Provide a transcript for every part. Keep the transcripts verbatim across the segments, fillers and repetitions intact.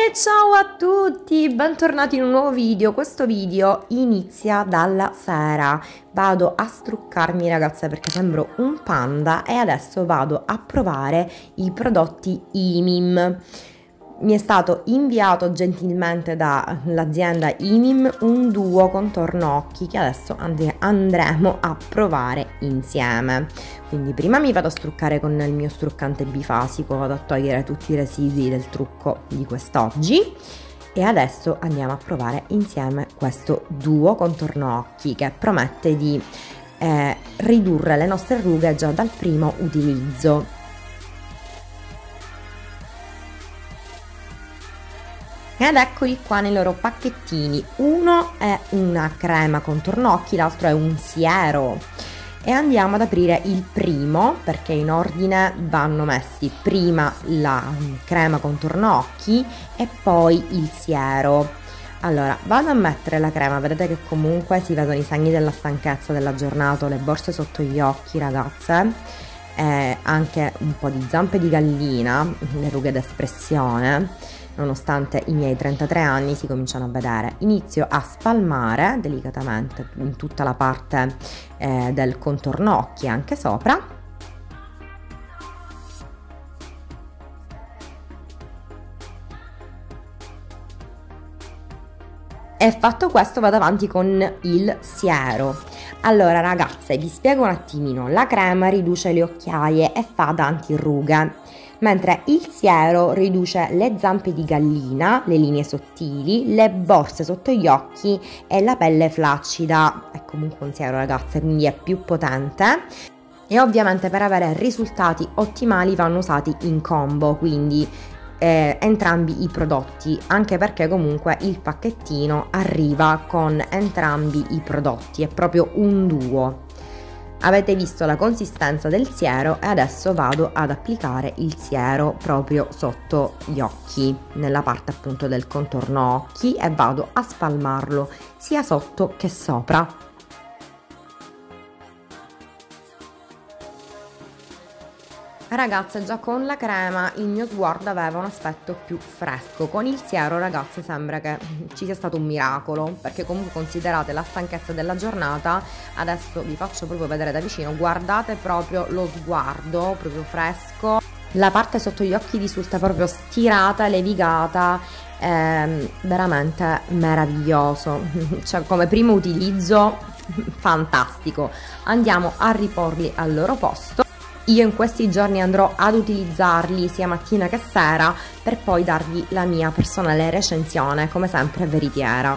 E ciao a tutti, bentornati in un nuovo video. Questo video inizia dalla sera. Vado a struccarmi, ragazze, perché sembro un panda e adesso vado a provare i prodotti I M I M. Mi è stato inviato gentilmente dall'azienda I M I M un duo contorno occhi che adesso and- andremo a provare insieme. Quindi prima mi vado a struccare con il mio struccante bifasico, vado a togliere tutti i residui del trucco di quest'oggi e adesso andiamo a provare insieme questo duo contorno occhi che promette di eh, ridurre le nostre rughe già dal primo utilizzo. Ed eccoli qua nei loro pacchettini. Uno è una crema contorno occhi, l'altro è un siero. E andiamo ad aprire il primo, perché in ordine vanno messi prima la crema contorno occhi e poi il siero. Allora, vado a mettere la crema, vedete che comunque si vedono i segni della stanchezza della giornata, le borse sotto gli occhi, ragazze, e anche un po' di zampe di gallina, le rughe d'espressione. Nonostante i miei trentatré anni si cominciano a vedere. Inizio a spalmare delicatamente in tutta la parte eh, del contorno occhi, anche sopra. E fatto questo vado avanti con il siero. Allora ragazze, vi spiego un attimino. La crema riduce le occhiaie e fa da antirughe, mentre il siero riduce le zampe di gallina, le linee sottili, le borse sotto gli occhi e la pelle flaccida. È comunque un siero, ragazze, quindi è più potente. E ovviamente per avere risultati ottimali vanno usati in combo, quindi eh, entrambi i prodotti, anche perché comunque il pacchettino arriva con entrambi i prodotti, è proprio un duo. Avete visto la consistenza del siero e adesso vado ad applicare il siero proprio sotto gli occhi, nella parte appunto del contorno occhi, e vado a spalmarlo sia sotto che sopra. Ragazze, già con la crema il mio sguardo aveva un aspetto più fresco, con il siero, ragazze, sembra che ci sia stato un miracolo, perché comunque considerate la stanchezza della giornata. Adesso vi faccio proprio vedere da vicino, guardate proprio lo sguardo, proprio fresco, la parte sotto gli occhi risulta proprio stirata, levigata, ehm, veramente meraviglioso, cioè come primo utilizzo fantastico. Andiamo a riporli al loro posto. Io in questi giorni andrò ad utilizzarli sia mattina che sera per poi darvi la mia personale recensione, come sempre veritiera.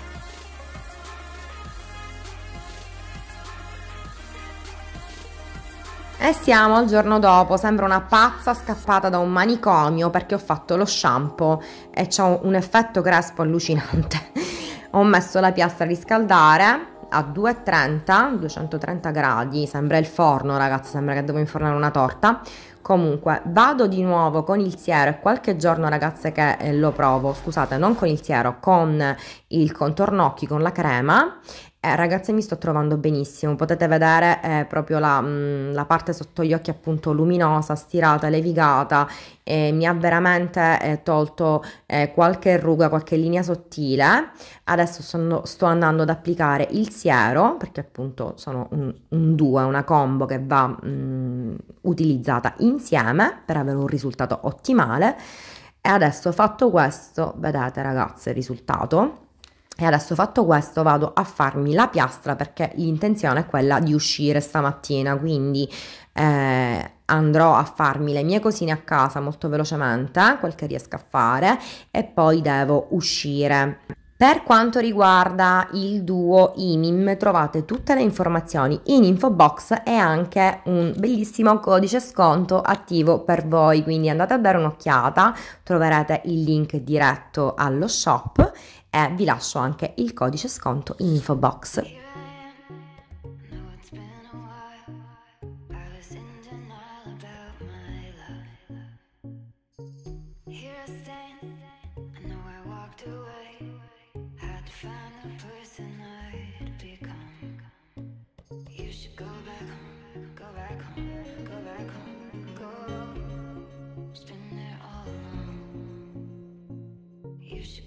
E siamo al giorno dopo, sembra una pazza scappata da un manicomio perché ho fatto lo shampoo e c'ho un effetto crespo allucinante. Ho messo la piastra a riscaldare a duecentotrenta, duecentotrenta gradi, sembra il forno, ragazzi, sembra che devo infornare una torta. Comunque vado di nuovo con il siero, e qualche giorno, ragazze, che eh, lo provo, scusate, non con il siero, con il contorno occhi, con la crema. Eh, ragazze, mi sto trovando benissimo, potete vedere eh, proprio la, mh, la parte sotto gli occhi appunto luminosa, stirata, levigata, eh, mi ha veramente eh, tolto eh, qualche ruga, qualche linea sottile. Adesso sono, sto andando ad applicare il siero, perché appunto sono un, un duo, una combo che va mh, utilizzata insieme per avere un risultato ottimale. E adesso fatto questo, vedete ragazze il risultato. E adesso fatto questo vado a farmi la piastra, perché l'intenzione è quella di uscire stamattina, quindi eh, andrò a farmi le mie cosine a casa molto velocemente, quel che riesco a fare, e poi devo uscire. Per quanto riguarda il duo I M I M, trovate tutte le informazioni in info box e anche un bellissimo codice sconto attivo per voi, quindi andate a dare un'occhiata, troverete il link diretto allo shop e vi lascio anche il codice sconto in info box.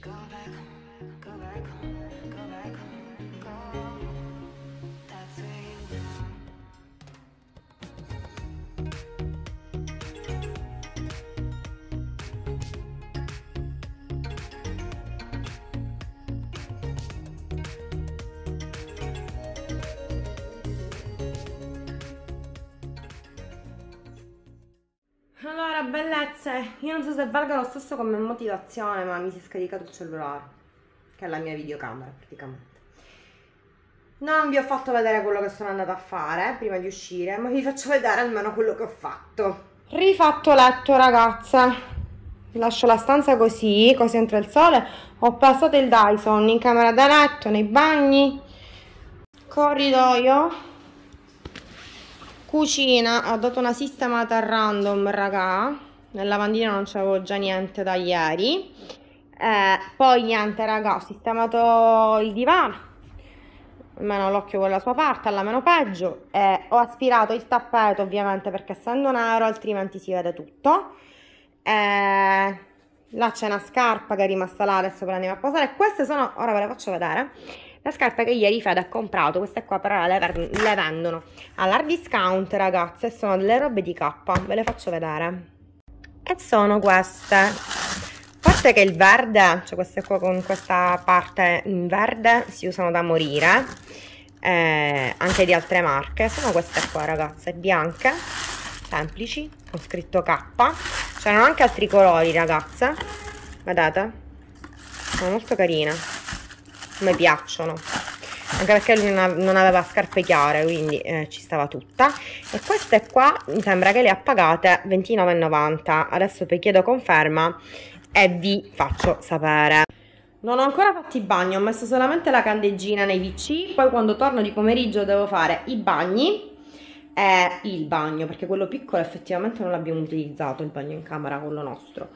Allora, bellezze, io non so se valga lo stesso come motivazione, ma mi si è scaricato il cellulare, che è la mia videocamera praticamente. Non vi ho fatto vedere quello che sono andata a fare prima di uscire, ma vi faccio vedere almeno quello che ho fatto. Rifatto letto, ragazze. Lascio la stanza così, così entra il sole. Ho passato il Dyson in camera da letto, nei bagni, corridoio, cucina. Ho dato una sistemata random, raga. Nel lavandino non c'avevo già niente da ieri. Eh, poi niente, raga, ho sistemato il divano, almeno l'occhio con la sua parte, alla meno peggio. Eh, ho aspirato il tappeto, ovviamente, perché essendo nero altrimenti si vede tutto. Eh, là c'è una scarpa che è rimasta là, adesso ve la andiamo a posare. Queste sono, ora ve le faccio vedere, le scarpe che ieri Fede ha comprato. Queste qua però le, le vendono all'hard discount, ragazze, sono delle robe di K, ve le faccio vedere. E sono queste, a parte che il verde, cioè queste qua con questa parte in verde si usano da morire, eh, anche di altre marche. Sono queste qua, ragazze, bianche, semplici, con scritto K. C'erano anche altri colori, ragazze, vedete? Sono molto carine, mi piacciono, anche perché lui non aveva scarpe chiare, quindi eh, ci stava tutta. E queste qua mi sembra che le ha pagate ventinove e novanta. Adesso vi chiedo conferma e vi faccio sapere. Non ho ancora fatto i bagni, ho messo solamente la candeggina nei V C. Poi quando torno di pomeriggio devo fare i bagni e il bagno, perché quello piccolo effettivamente non l'abbiamo utilizzato, il bagno in camera, quello nostro.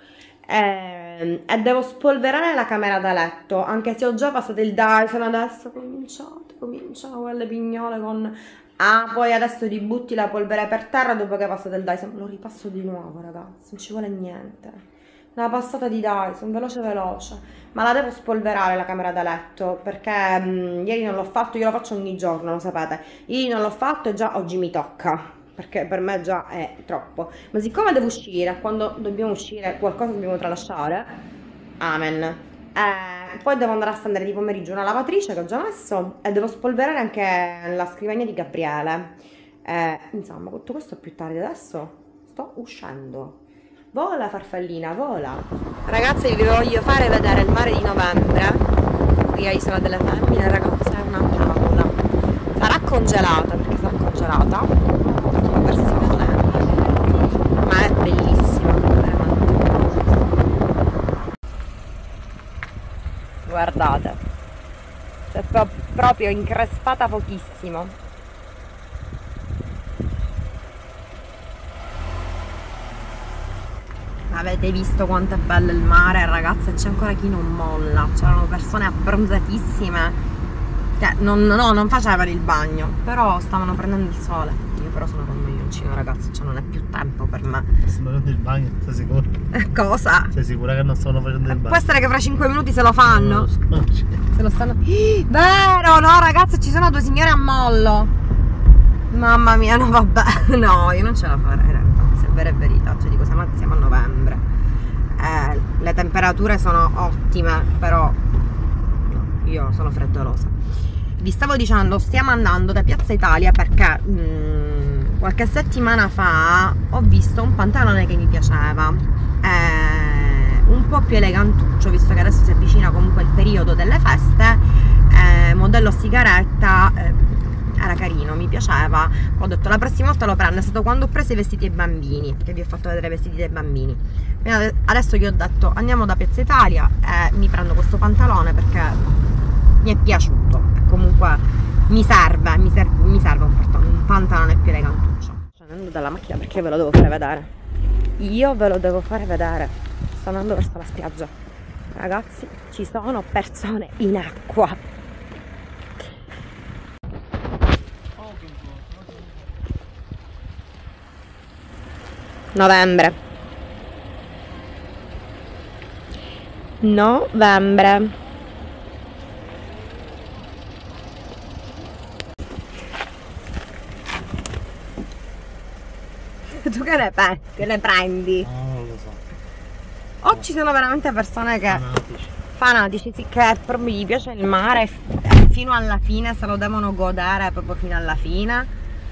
E, e devo spolverare la camera da letto, anche se ho già passato il Dyson. Adesso cominciate, cominciano quelle pignole con... Ah, poi adesso ributti la polvere per terra dopo che passate il Dyson. Lo ripasso di nuovo, ragazzi, non ci vuole niente. Una passata di Dyson, veloce veloce. Ma la devo spolverare la camera da letto, perché mh, ieri non l'ho fatto. Io lo faccio ogni giorno, lo sapete. Ieri non l'ho fatto e già oggi mi tocca, perché per me già è troppo. Ma siccome devo uscire, quando dobbiamo uscire qualcosa dobbiamo tralasciare, amen. Eh, poi devo andare a stendere di pomeriggio una lavatrice che ho già messo, e devo spolverare anche la scrivania di Gabriele. Eh, insomma, tutto questo più tardi. Adesso sto uscendo. Vola, farfallina, vola. Ragazzi, vi voglio fare vedere il mare di novembre qui a Isola delle Femmine. Ragazzi, è una favola. Sarà congelata, perché sarà congelata come versione, ma è bellissima, veramente. Guardate, è proprio increspata pochissimo. Avete visto quanto è bello il mare, ragazze? C'è ancora chi non molla. C'erano persone abbronzatissime che non, no, non facevano il bagno, però stavano prendendo il sole. Io però sono con maglioncino, ragazzi, cioè non è più tempo per me. Stanno facendo il bagno, sei sicura? Cosa? Sei sicura che non stanno facendo il bagno? Può essere che fra cinque minuti se lo fanno? No, se lo stanno... Vero, no, ragazze, ci sono due signore a mollo. Mamma mia, no, vabbè. No, io non ce la farei, ragazzi, è vera e verità. Cioè, dico, siamo, siamo a novembre. Eh, le temperature sono ottime, però no, io sono freddolosa. Vi stavo dicendo, stiamo andando da Piazza Italia perché mh, qualche settimana fa ho visto un pantalone che mi piaceva, eh, un po' più elegantuccio, visto che adesso si avvicina comunque il periodo delle feste, eh, modello sigaretta, eh, era carino, mi piaceva. Ho detto la prossima volta lo prendo. È stato quando ho preso i vestiti dei bambini, che vi ho fatto vedere i vestiti dei bambini. Adesso gli ho detto andiamo da Piazza Italia e mi prendo questo pantalone perché mi è piaciuto e comunque mi serve, mi serve, mi serve un, un pantalone più elegantuccio. Scendendo dalla macchina perché ve lo devo fare vedere. Io ve lo devo fare vedere. Sto andando verso la spiaggia. Ragazzi, ci sono persone in acqua. Novembre. novembre. Tu che ne, pe- che ne prendi? No, non lo so. O ci sono veramente persone che Fanatici. fanatici, sì, che proprio gli piace il mare e fino alla fine se lo devono godere proprio fino alla fine.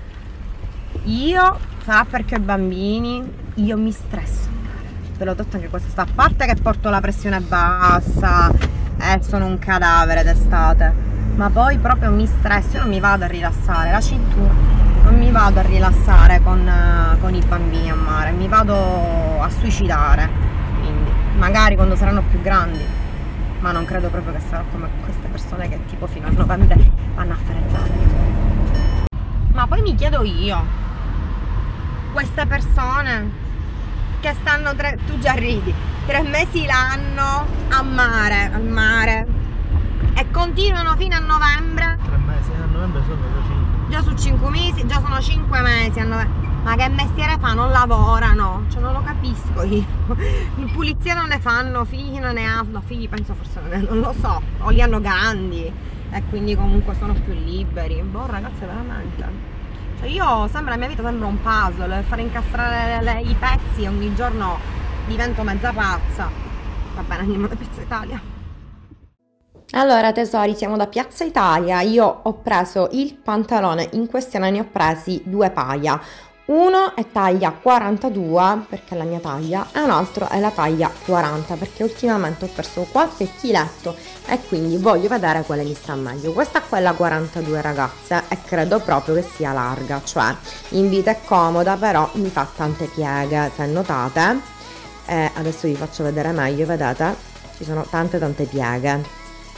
Io, sarà perché ho bambini, io mi stresso. Ve l'ho detto anche questa, a parte che porto la pressione bassa e sono un cadavere d'estate, ma poi proprio mi stresso, io non mi vado a rilassare, la cintura, non mi vado a rilassare con, con i bambini a mare, mi vado a suicidare, quindi magari quando saranno più grandi, ma non credo proprio che sarò come queste persone che tipo fino a novembre vanno a fare il bagno. Ma poi mi chiedo io, queste persone che stanno tre, tu già ridi, tre mesi l'anno a mare, al mare e continuano fino a novembre. Tre mesi, a novembre sono già cinque. Già su cinque mesi, già sono cinque mesi a novembre. Ma che mestiere fa? Non lavorano, cioè non lo capisco io. In pulizia non ne fanno, figli non ne hanno, figli penso forse non, ne, non lo so, o li hanno grandi e quindi comunque sono più liberi. Boh ragazze, veramente. Cioè io sembra, la mia vita sembra un puzzle, fare incastrare le, i pezzi e ogni giorno divento mezza pazza. Va bene, andiamo da Piazza Italia. Allora tesori, siamo da Piazza Italia. Io ho preso il pantalone in questione, ne ho presi due paia. Uno è taglia quarantadue perché è la mia taglia e un altro è la taglia quaranta perché ultimamente ho perso qualche chiletto e quindi voglio vedere quale mi sta meglio. Questa qua è la quarantadue ragazze e credo proprio che sia larga, cioè in vita è comoda però mi fa tante pieghe, se notate. Eh, adesso vi faccio vedere meglio, vedete? Ci sono tante tante pieghe.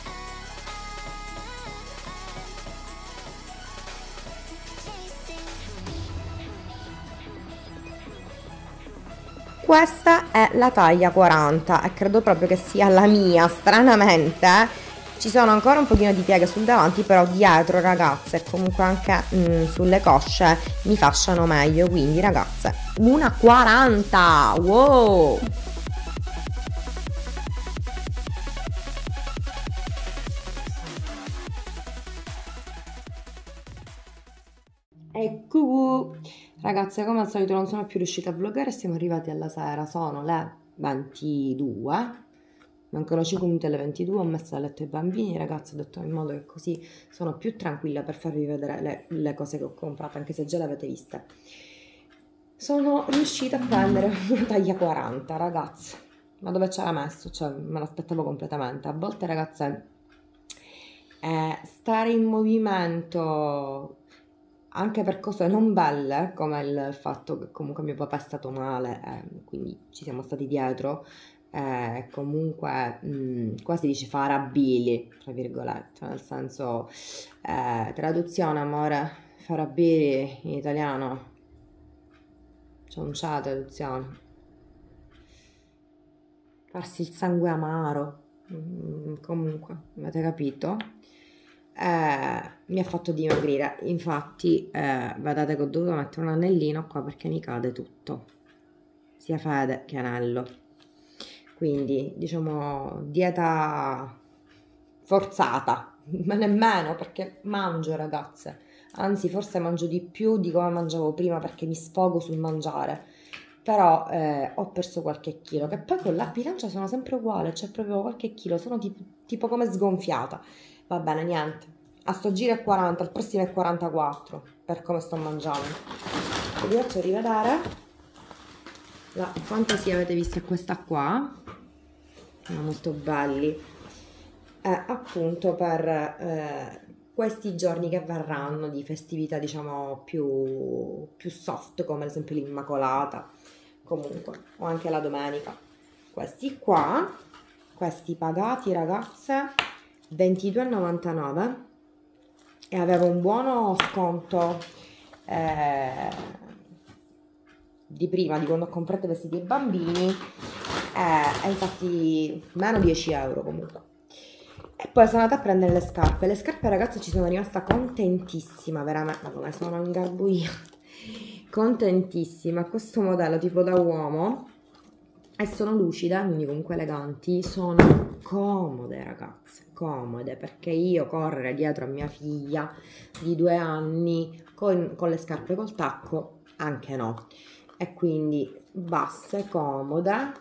Questa è la taglia quaranta e credo proprio che sia la mia, stranamente. Ci sono ancora un pochino di pieghe sul davanti, però dietro ragazze e comunque anche mm, sulle cosce mi fasciano meglio, quindi ragazze, una quaranta, wow! Ecco, ragazze, come al solito non sono più riuscita a vloggare, siamo arrivati alla sera, sono le ventidue, mancano cinque minuti alle ventidue, ho messo a letto i bambini, ragazzi, ho detto in modo che così sono più tranquilla per farvi vedere le, le cose che ho comprato, anche se già le avete viste. Sono riuscita a prendere una taglia quaranta, ragazzi, ma dove c'era messo? Cioè, me l'aspettavo completamente. A volte, ragazze, eh, stare in movimento anche per cose non belle, come il fatto che comunque mio papà è stato male, eh, quindi ci siamo stati dietro, eh, comunque mh, qua si dice farabili, tra virgolette, nel senso, eh, traduzione amore, farabili in italiano, c'è un c'è la traduzione, farsi il sangue amaro, mm, comunque, avete capito? Eh, mi ha fatto dimagrire, infatti eh, vedete che ho dovuto mettere un anellino qua perché mi cade tutto, sia fede che anello, quindi diciamo dieta forzata, ma nemmeno perché mangio ragazze, anzi forse mangio di più di come mangiavo prima perché mi sfogo sul mangiare, però eh, ho perso qualche chilo, che poi con la bilancia sono sempre uguale, c'è proprio qualche chilo, sono tipo, tipo come sgonfiata. Va bene, niente. A sto giro è quaranta, al prossimo è quarantaquattro, per come sto mangiando. E vi faccio rivedere la fantasia, avete visto, è questa qua. Sono molto belli. Eh, appunto per eh, questi giorni che verranno di festività, diciamo, più, più soft, come ad esempio l'Immacolata, comunque, o anche la domenica. Questi qua, questi pagati, ragazze, ventidue e novantanove e avevo un buono sconto eh, di prima, di quando ho comprato i vestiti ai bambini, eh, e infatti meno dieci euro comunque. E poi sono andata a prendere le scarpe. Le scarpe, ragazze, ci sono rimasta contentissima, veramente, come sono ingarbugliata, contentissima. Questo modello tipo da uomo e sono lucide, quindi comunque eleganti, sono comode ragazze, comode, perché io correre dietro a mia figlia di due anni con, con le scarpe col tacco anche no, e quindi basse, comode,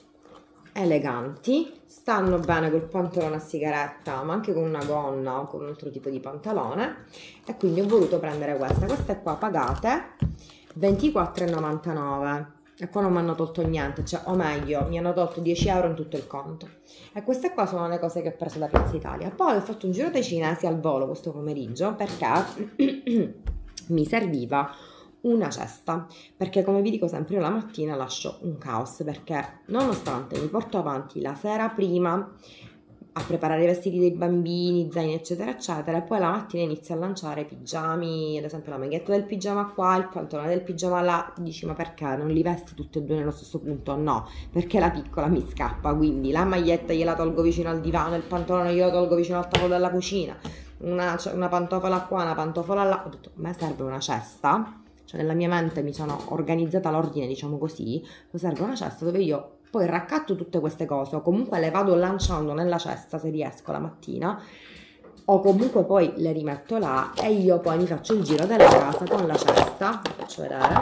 eleganti, stanno bene col pantalone a sigaretta ma anche con una gonna o con un altro tipo di pantalone, e quindi ho voluto prendere queste. Queste qua pagate ventiquattro e novantanove e qua non mi hanno tolto niente, cioè, o meglio mi hanno tolto dieci euro in tutto il conto, e queste qua sono le cose che ho preso da Piazza Italia. Poi ho fatto un giro dai cinesi al volo questo pomeriggio perché mi serviva una cesta, perché come vi dico sempre io la mattina lascio un caos, perché nonostante mi porto avanti la sera prima a preparare i vestiti dei bambini, zaini eccetera eccetera, e poi la mattina inizio a lanciare pigiami, ad esempio la maglietta del pigiama qua, il pantalone del pigiama là, dici ma perché non li vesti tutti e due nello stesso punto? No, perché la piccola mi scappa, quindi la maglietta gliela tolgo vicino al divano, il pantalone glielo tolgo vicino al tavolo della cucina, una, cioè, una pantofola qua, una pantofola là, ho detto a me serve una cesta, cioè nella mia mente mi sono organizzata l'ordine, diciamo così, mi serve una cesta dove io poi raccatto tutte queste cose, o comunque le vado lanciando nella cesta se riesco la mattina, o comunque poi le rimetto là e io poi mi faccio il giro della casa con la cesta, vi faccio vedere,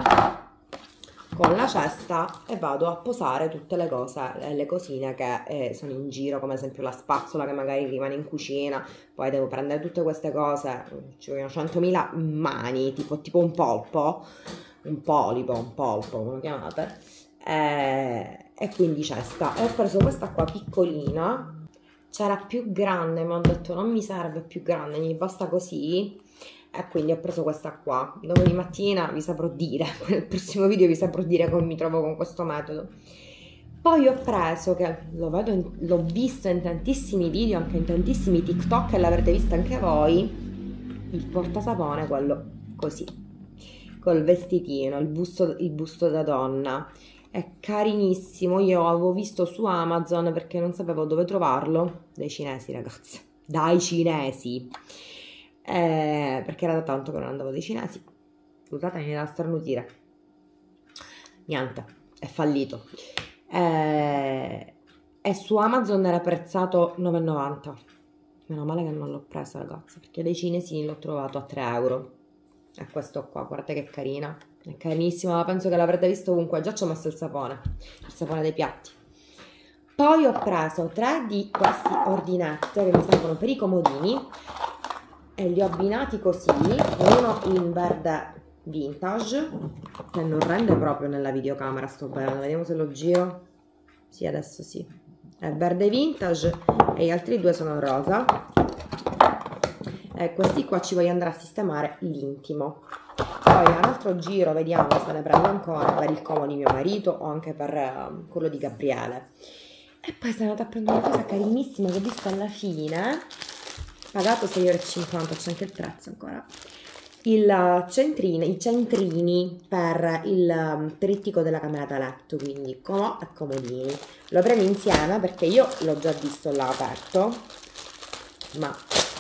con la cesta, e vado a posare tutte le cose, le cosine che eh, sono in giro, come ad esempio la spazzola che magari rimane in cucina, poi devo prendere tutte queste cose, ci vogliono centomila mani, tipo, tipo un polpo, un polipo, un polpo, come lo chiamate, eh, e quindi cesta. E ho preso questa qua piccolina, c'era più grande, mi hanno detto non mi serve più grande, mi basta così, e quindi ho preso questa qua. Domani mattina vi saprò dire, nel prossimo video vi saprò dire come mi trovo con questo metodo. Poi ho preso, che lo vedo in, l'ho visto in tantissimi video, anche in tantissimi TikTok, e l'avrete visto anche voi, il portasapone, quello così, col vestitino, il busto, il busto da donna. È carinissimo, io avevo visto su Amazon perché non sapevo dove trovarlo, dai cinesi ragazzi, dai cinesi, eh, perché era da tanto che non andavo dai cinesi, scusatemi da starnutire, niente, è fallito, eh, e su Amazon era prezzato nove e novanta, meno male che non l'ho preso ragazzi, perché dai cinesi l'ho trovato a tre euro, e questo qua, guardate che carina. È carinissima, penso che l'avrete visto ovunque, già ci ho messo il sapone, il sapone dei piatti. Poi ho preso tre di questi ordinette che mi servono per i comodini e li ho abbinati così, uno in verde vintage, che non rende proprio nella videocamera, sto bene, vediamo se lo giro, sì adesso sì, è verde vintage, e gli altri due sono rosa, e questi qua ci voglio andare a sistemare l'intimo. Poi un altro giro, vediamo se ne prendo ancora per il comodo di mio marito o anche per uh, quello di Gabriele. E poi sono andata a prendere una cosa carinissima che ho visto alla fine, pagato sei euro e cinquanta, c'è anche il prezzo ancora. Il centrino, i centrini per il um, trittico della camera da letto, quindi comò e comodini. Lo prendo insieme perché io l'ho già visto là aperto, ma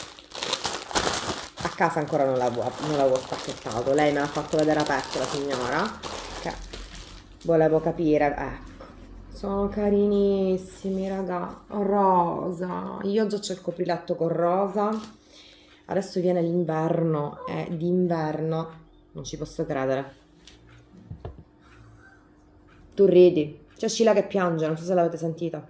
a casa ancora non l'avevo, non l'avevo spacchettato. Lei me l'ha fatto vedere aperto, la signora, che volevo capire. Ecco, sono carinissimi raga, rosa, io già c'ho il copriletto con rosa, adesso viene l'inverno e d'inverno non ci posso credere. Tu ridi, c'è Scilla che piange, non so se l'avete sentita.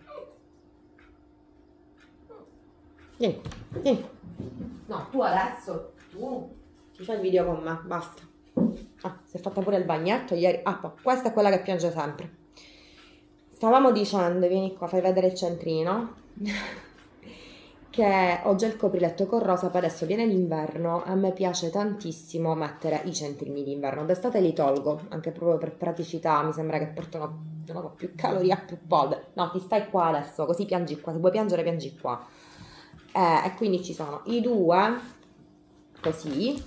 Vieni, vieni. No, tu adesso, tu ti fai il video con me, basta. Ah, si è fatta pure il bagnetto ieri. Ah, questa è quella che piange sempre. Stavamo dicendo, vieni qua, fai vedere il centrino, che ho già il copriletto con rosa, poi adesso viene l'inverno, a me piace tantissimo mettere i centrini d'inverno, d'estate li tolgo, anche proprio per praticità, mi sembra che portano non ho più calorie, più polvere. No, ti stai qua adesso, così piangi qua, se vuoi piangere piangi qua. Eh, e quindi ci sono i due, così,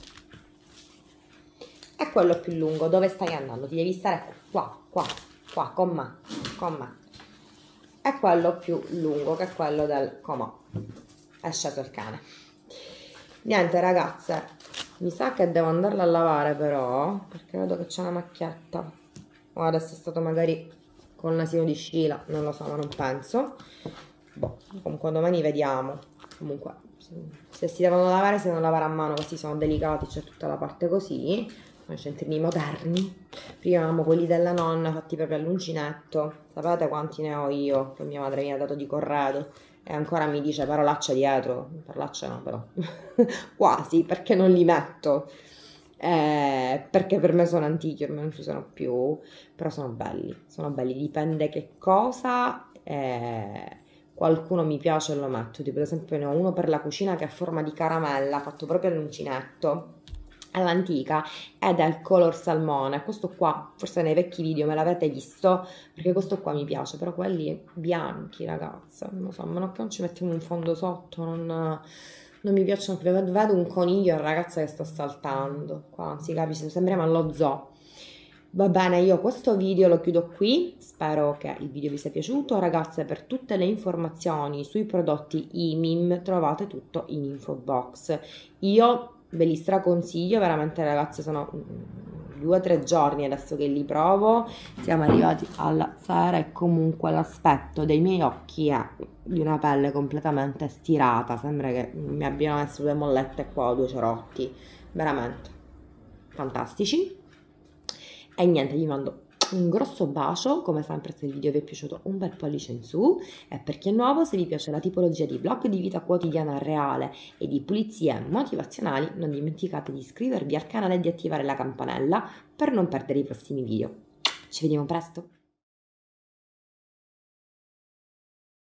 e quello più lungo, dove stai andando? Ti devi stare qua, qua, qua, con me, con me. E quello più lungo, che è quello del comò. È sceso il cane. Niente ragazze, mi sa che devo andarla a lavare però, perché vedo che c'è una macchietta. Oh, adesso è stato magari col nasino di Scila, non lo so, ma non penso. Boh, comunque domani vediamo. Comunque, se si devono lavare, si devono lavare a mano, questi sono delicati, c'è tutta la parte così. Sono centrini moderni. Prima avevamo quelli della nonna fatti proprio all'uncinetto. Sapete quanti ne ho io? Che mia madre mi ha dato di corredo. E ancora mi dice parolaccia dietro. Parolaccia no, però. Quasi, perché non li metto. Eh, perché per me sono antichi, ormai non ci sono più. Però sono belli. Sono belli, dipende che cosa. Eh, qualcuno mi piace e lo metto. Tipo ad esempio ne ho uno per la cucina che è a forma di caramella, fatto proprio all'uncinetto, all'antica, ed è il color salmone. Questo qua forse nei vecchi video me l'avete visto, perché questo qua mi piace, però quelli bianchi, ragazza, non lo so, a meno che non ci mettiamo un fondo sotto, non, non mi piacciono più. Vedo un coniglio, ragazza, che sta saltando qua, si capisce, sembriamo allo zoo. Va bene, io questo video lo chiudo qui, spero che il video vi sia piaciuto. Ragazze, per tutte le informazioni sui prodotti I M I M trovate tutto in info box. Io ve li straconsiglio, veramente, ragazze, sono due o tre giorni adesso che li provo, siamo arrivati alla sera e comunque l'aspetto dei miei occhi è di una pelle completamente stirata, sembra che mi abbiano messo due mollette qua o due cerotti, veramente fantastici. E niente, vi mando un grosso bacio, come sempre se il video vi è piaciuto un bel pollice in su, e per chi è nuovo, se vi piace la tipologia di vlog di vita quotidiana reale e di pulizie motivazionali, non dimenticate di iscrivervi al canale e di attivare la campanella per non perdere i prossimi video. Ci vediamo presto!